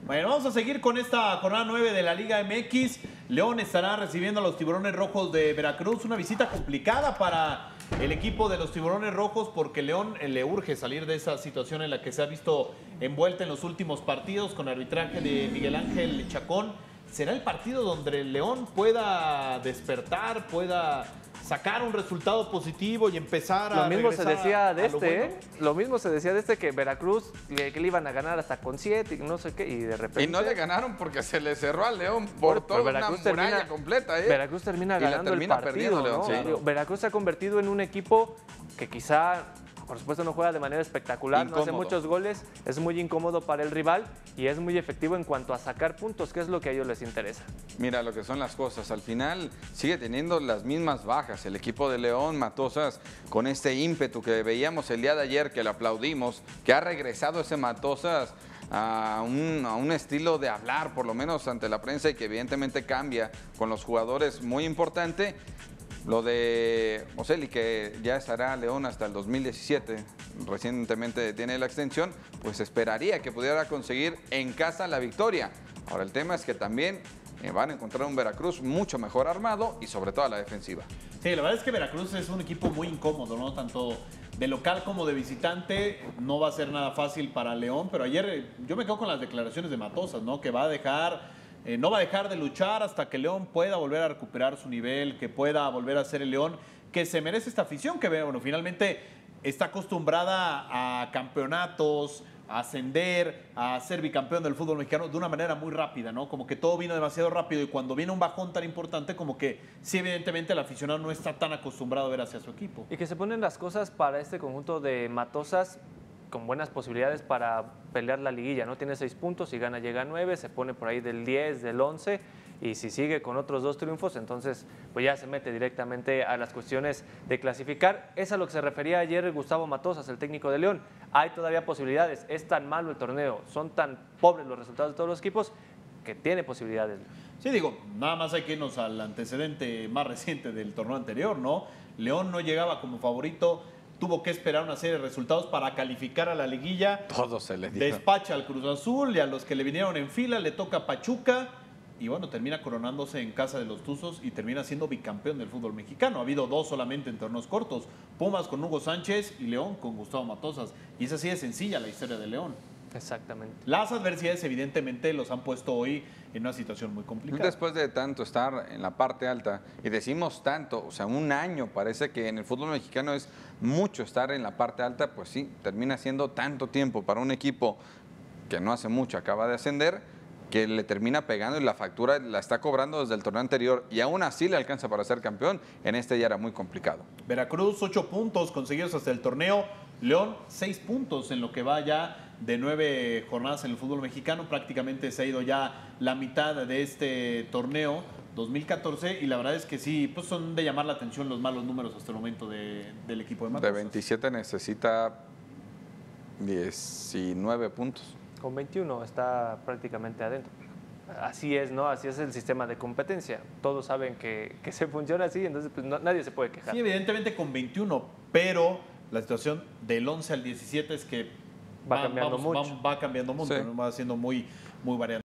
Bueno, vamos a seguir con esta jornada 9 de la Liga MX. León estará recibiendo a los Tiburones Rojos de Veracruz. Una visita complicada para el equipo de los Tiburones Rojos porque León le urge salir de esa situación en la que se ha visto envuelta en los últimos partidos con arbitraje de Miguel Ángel Chacón. ¿Será el partido donde el León pueda despertar, pueda sacar un resultado positivo y empezar a Lo mismo se decía de lo bueno? Lo mismo se decía de que Veracruz que le iban a ganar hasta con 7 y no sé qué, y de repente... Y no le ganaron porque se le cerró al León por toda una muralla completa. Veracruz termina ganando termina el partido, perdiendo, ¿no? León, sí. Veracruz se ha convertido en un equipo que quizá, por supuesto, no juega de manera espectacular, no hace muchos goles, es muy incómodo para el rival y es muy efectivo en cuanto a sacar puntos, que es lo que a ellos les interesa. Mira lo que son las cosas, al final sigue teniendo las mismas bajas el equipo de León. Matosas, con este ímpetu que veíamos el día de ayer, que le aplaudimos, que ha regresado ese Matosas a un estilo de hablar, por lo menos ante la prensa, y que evidentemente cambia con los jugadores muy importante. Lo de Oselli, que ya estará León hasta el 2017, recientemente tiene la extensión, pues esperaría que pudiera conseguir en casa la victoria. Ahora el tema es que también van a encontrar un Veracruz mucho mejor armado y sobre todo a la defensiva. Sí, la verdad es que Veracruz es un equipo muy incómodo, ¿no? Tanto de local como de visitante. No va a ser nada fácil para León, pero ayer yo me quedo con las declaraciones de Matosas, ¿no? Que va a dejar... no va a dejar de luchar hasta que León pueda volver a recuperar su nivel, que pueda volver a ser el León que se merece esta afición, que bueno, finalmente está acostumbrada a campeonatos, a ascender, a ser bicampeón del fútbol mexicano de una manera muy rápida, ¿no? Como que todo vino demasiado rápido y cuando viene un bajón tan importante, como que sí, evidentemente el aficionado no está tan acostumbrado a ver hacia su equipo. Y que se ponen las cosas para este conjunto de Matosas con buenas posibilidades para pelear la liguilla, ¿no? Tiene 6 puntos y gana, llega a 9, se pone por ahí del 10, del 11, y si sigue con otros 2 triunfos, entonces pues ya se mete directamente a las cuestiones de clasificar. Es a lo que se refería ayer Gustavo Matosas, el técnico de León. Hay todavía posibilidades, es tan malo el torneo, son tan pobres los resultados de todos los equipos, que tiene posibilidades. Sí, digo, nada más hay que irnos al antecedente más reciente del torneo anterior, ¿no? León no llegaba como favorito, tuvo que esperar una serie de resultados para calificar a la liguilla. Todo se le dio. Despacha al Cruz Azul y a los que le vinieron en fila le toca Pachuca. Y bueno, termina coronándose en casa de los Tuzos y termina siendo bicampeón del fútbol mexicano. Ha habido 2 solamente en torneos cortos. Pumas con Hugo Sánchez y León con Gustavo Matosas. Y es así de sencilla la historia de León. Exactamente. Las adversidades evidentemente los han puesto hoy en una situación muy complicada. Después de tanto estar en la parte alta, y decimos tanto, o sea, un año, parece que en el fútbol mexicano es mucho estar en la parte alta, pues sí, termina siendo tanto tiempo para un equipo que no hace mucho acaba de ascender, que le termina pegando y la factura la está cobrando desde el torneo anterior y aún así le alcanza para ser campeón. En este ya era muy complicado. Veracruz, 8 puntos conseguidos hasta el torneo. León, 6 puntos en lo que va ya de 9 jornadas en el fútbol mexicano. Prácticamente se ha ido ya la mitad de este torneo 2014 y la verdad es que sí, pues son de llamar la atención los malos números hasta el momento del equipo de Matosas. De 27 necesita 19 puntos. Con 21 está prácticamente adentro. Así es, ¿no? Así es el sistema de competencia. Todos saben que se funciona así, entonces pues nadie se puede quejar. Sí, evidentemente con 21, pero la situación del 11 al 17 es que va cambiando mucho. Va cambiando mucho, Sí. ¿no? Va siendo muy, muy variante.